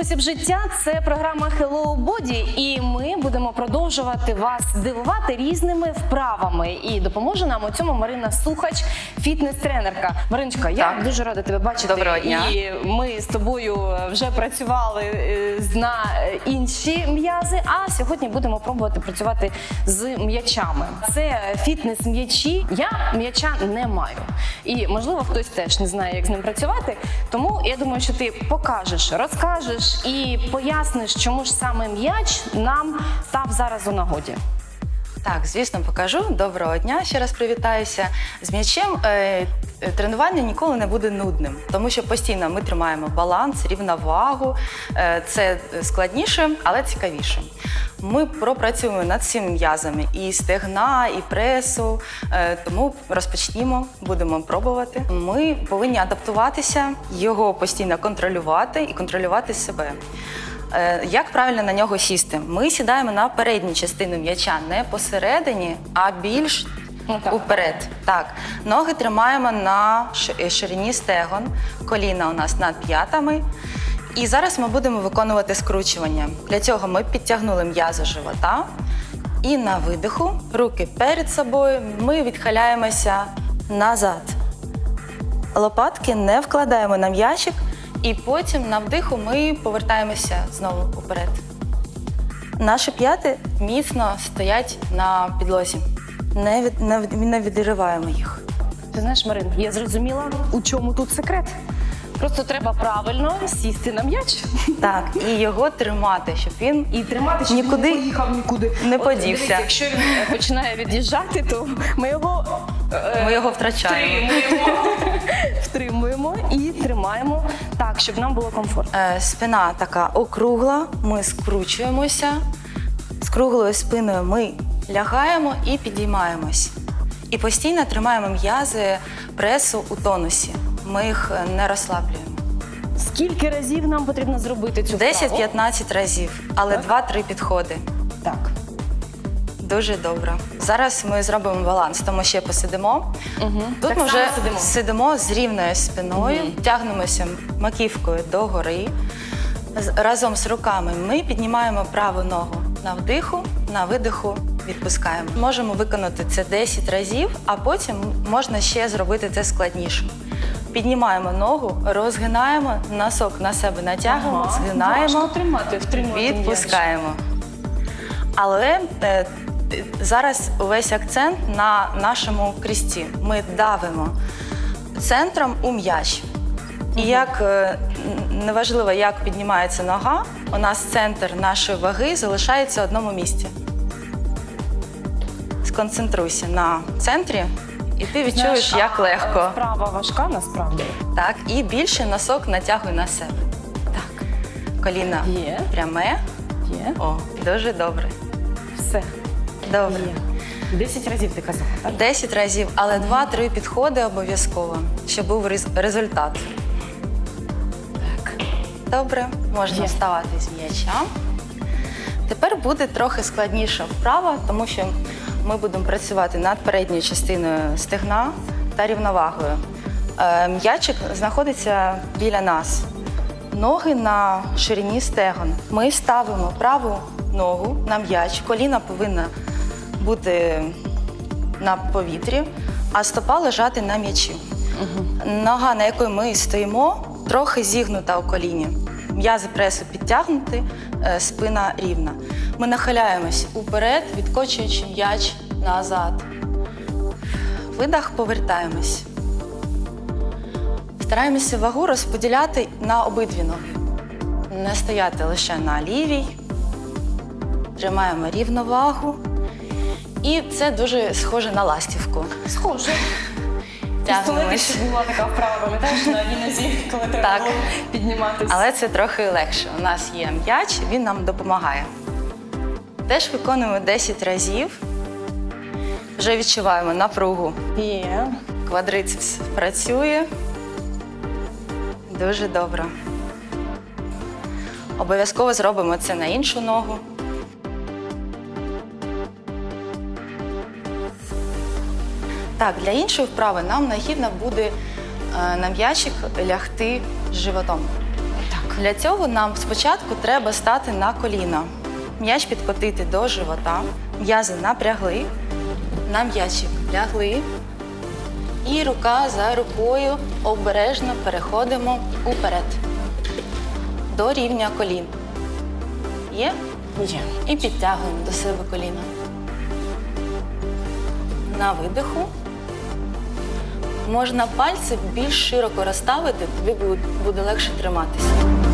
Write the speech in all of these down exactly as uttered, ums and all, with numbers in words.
спосіб життя – це програма Hello Body, і ми будемо продовжувати вас дивувати різними вправами. І допоможе нам у цьому Марина Сухач, фітнес-тренерка. Мариночка, я Так. дуже рада тебе бачити. Доброго дня. І ми з тобою вже працювали на інші м'язи, а сьогодні будемо пробувати працювати з м'ячами. Це фітнес-м'ячі. Я м'яча не маю. І, можливо, хтось теж не знає, як з ним працювати. Тому я думаю, що ти покажеш, розкажеш і поясниш, чому ж саме м'яч нам став зараз у нагоді. Так, звісно, покажу. Доброго дня, ще раз привітаюся. З м'ячем е, тренування ніколи не буде нудним, тому що постійно ми тримаємо баланс, рівновагу. Е, це складніше, але цікавіше. Ми пропрацюємо над всіми м'язами і стегна, і пресу, е, тому розпочнімо, будемо пробувати. Ми повинні адаптуватися, його постійно контролювати і контролювати себе. Як правильно на нього сісти? Ми сідаємо на передню частину м'яча, не посередині, а більш Ну, так. уперед. Так. Ноги тримаємо на ширині стегон, коліна у нас над п'ятами. І зараз ми будемо виконувати скручування. Для цього ми підтягнули м'язи живота. І на видиху, руки перед собою, ми відхиляємося назад. Лопатки не вкладаємо на м'ячик. І потім на вдиху ми повертаємося знову уперед. Наші п'яти міцно стоять на підлозі. Не, від, не, не відриваємо їх. Ти знаєш, Марин, я зрозуміла, у чому тут секрет. Просто треба правильно сісти на м'яч. Так, і його тримати, щоб він І тримати, щоб нікуди він не поїхав нікуди. не От, подівся. дивіться, якщо він починає від'їжджати, то ми його, е, Ми його втрачаємо. втримуємо. Втримуємо і тримаємо так, щоб нам було комфортно. Е, спина така округла, ми скручуємося. З круглою спиною ми лягаємо і підіймаємось. І постійно тримаємо м'язи пресу у тонусі. Ми їх не розслаблюємо. Скільки разів нам потрібно зробити цю вправу? десять-п'ятнадцять разів, але два-три підходи. Так. Дуже добре. Зараз ми зробимо баланс, тому ще посидимо. Угу. Тут так ми вже сидимо. сидимо з рівною спиною, Угу. тягнемося маківкою догори. З- Разом з руками ми піднімаємо праву ногу на вдиху, на видиху відпускаємо. Можемо виконати це десять разів, а потім можна ще зробити це складніше. Піднімаємо ногу, розгинаємо, носок на себе натягуємо, Ага. згинаємо, Важко тримати, втримувати відпускаємо. Але е, зараз увесь акцент на нашому крісті. Ми давимо центром у м'яч. І як е, неважливо, як піднімається нога, у нас центр нашої ваги залишається в одному місці. Сконцентруйся на центрі, і ти відчуєш, Знаєш, як а, легко. Вправа важка насправді. Так, і більше носок натягуй на себе. Так. Коліна Є. пряме. Є. О, дуже добре. Все. Добре. Є. Десять разів ти казала, так? десять разів, але два-три підходи обов'язково, щоб був рез- результат. Так. Добре, можна Є. вставати з м'яча. Тепер буде трохи складніша вправа, тому що ми будемо працювати над передньою частиною стегна та рівновагою. Е, М'ячик знаходиться біля нас. Ноги на ширині стегон. Ми ставимо праву ногу на м'яч, коліна повинна бути на повітрі, а стопа лежати на м'ячі. Угу. Нога, на якій ми стоїмо, трохи зігнута у коліні. М'язи пресу підтягнуті, е, спина рівна. Ми нахиляємось уперед, відкочуючи м'яч назад. Видих, повертаємось. Стараємося вагу розподіляти на обидві ноги. Не стояти лише на лівій. Тримаємо рівновагу. І це дуже схоже на ластівку. Схоже. Тягнемось. Була така вправа, пам'ятаєш, на одній нозі, коли треба Так. було підніматися. Але це трохи легше. У нас є м'яч, він нам допомагає. Теж виконуємо десять разів. Вже відчуваємо напругу. Є. Квадрицепс працює. Дуже добре. Обов'язково зробимо це на іншу ногу. Так, для іншої вправи нам необхідно буде е, на м'ячик лягти животом. Так, Для цього нам спочатку треба стати на коліна. М'яч підкотити до живота, м'язи напрягли, на м'ячик лягли. І рука за рукою обережно переходимо уперед, до рівня колін. Є? Є. І підтягуємо до себе коліна. На видиху. Можна пальці більш широко розставити, тобі буде легше триматися.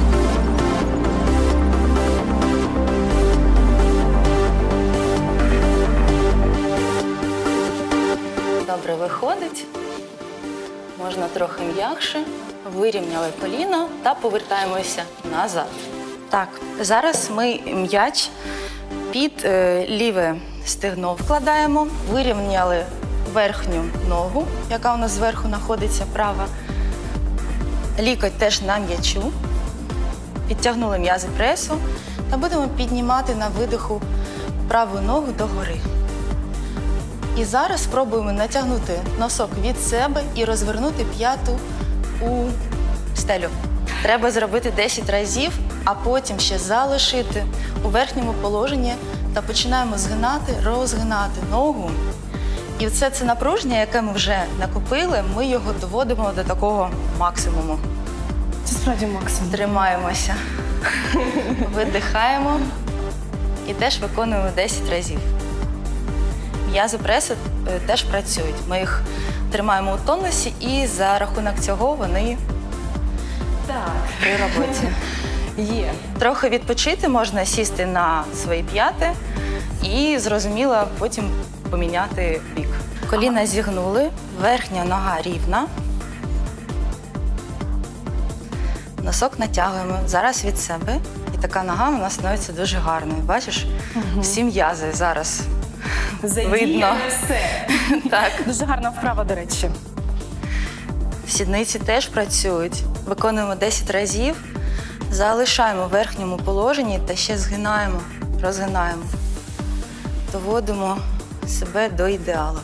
Добре виходить. Можна трохи м'якше. Вирівняли коліна та повертаємося назад. Так, зараз ми м'яч під е, ліве стегно вкладаємо, вирівняли верхню ногу, яка у нас зверху знаходиться, права. Лікоть теж на м'ячу. Підтягнули м'язи пресу та будемо піднімати на видиху праву ногу догори. І зараз спробуємо натягнути носок від себе і розвернути п'яту у стелю. Треба зробити десять разів, а потім ще залишити у верхньому положенні та починаємо згинати, розгинати ногу. І все це напруження, яке ми вже накопили, ми його доводимо до такого максимуму. Це справді максимум. Тримаємося, видихаємо і теж виконуємо десять разів. М'язи пресу теж працюють. Ми їх тримаємо у тонусі і за рахунок цього вони Так. при роботі. Є. Трохи відпочити, можна сісти на свої п'яти і, зрозуміло, потім поміняти бік. Коліна зігнули, верхня нога рівна. Носок натягуємо зараз від себе. І така нога у нас становиться дуже гарною. Бачиш? Угу. Всі м'язи зараз Задіяне видно. все. Так. Дуже гарна вправа, до речі. Сідниці теж працюють. Виконуємо десять разів. Залишаємо в верхньому положенні та ще згинаємо, розгинаємо. Доводимо себе до ідеалу.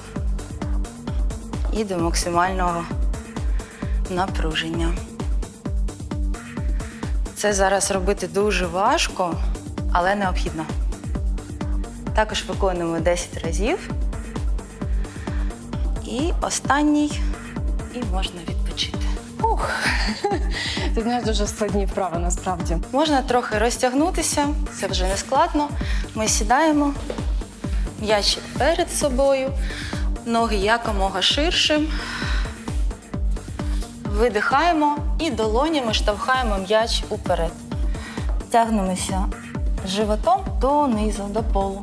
І до максимального напруження. Це зараз робити дуже важко, але необхідно. Також виконуємо десять разів. І останній, і можна відпочити. Ух. Ти знаєш, дуже складні вправи насправді. Можна трохи розтягнутися, це вже не складно. Ми сідаємо, м'яч перед собою, ноги якомога ширше. Видихаємо і долонями штовхаємо м'яч уперед. Тягнемося животом донизу, до полу.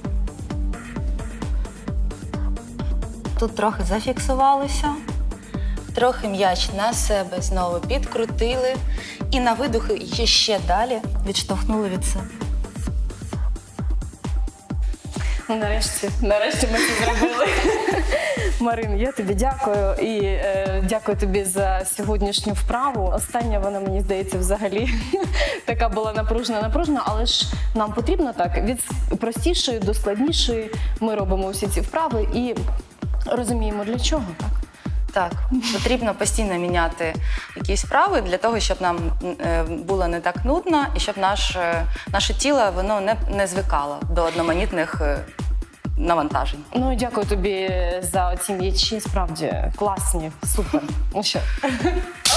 Тут трохи зафіксувалися. Трохи м'яч на себе знову підкрутили. І на видоху ще далі відштовхнули від себе. Ну, нарешті, нарешті ми це зробили. Марин, я тобі дякую і е, дякую тобі за сьогоднішню вправу. Остання вона, мені здається, взагалі така була напружена, напружена, але ж нам потрібно так, від простішої до складнішої ми робимо усі ці вправи і розуміємо, для чого, так? Так, потрібно постійно міняти якісь вправи для того, щоб нам е, було не так нудно і щоб наше, наше тіло воно не, не звикало до одноманітних е, навантажень. Ну, дякую тобі за ці м'ячі, справді класні, супер. Ну що?